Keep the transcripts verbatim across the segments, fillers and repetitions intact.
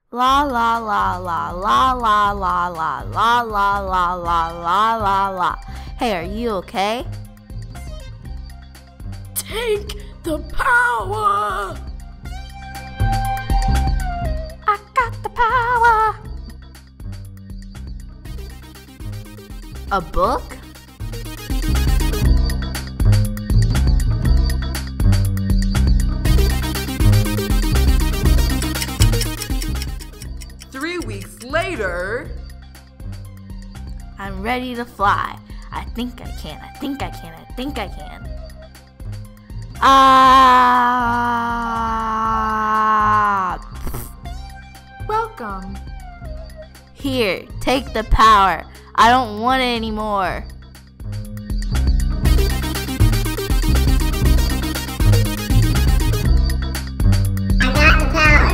La la la la la la la la la la la la la la la. Hey, are you okay? Take the power! I got the power! A book? Three weeks later, I'm ready to fly. I think I can, I think I can, I think I can. Ah! welcome. Here, take the power. I don't want it anymore. I got the power.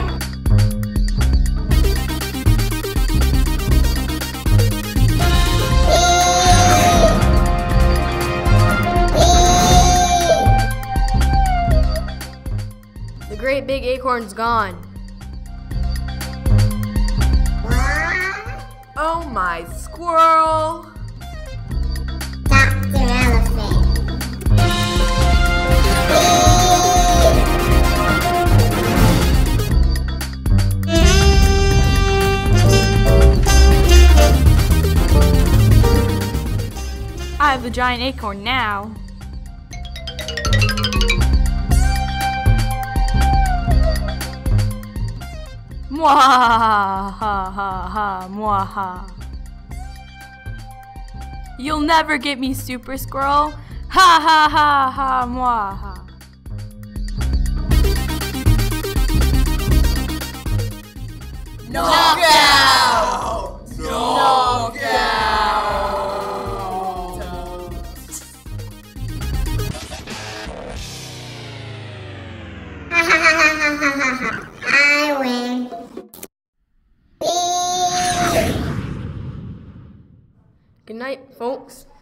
The great big acorn's gone. Oh my squirrel! Doctor Elephant. I have the giant acorn now. Mwahaha, ha ha ha, mwaha. You'll never get me, Super Squirrel. Ha ha ha ha, mwaha. Knockout! Knockout! I win. Good night, folks.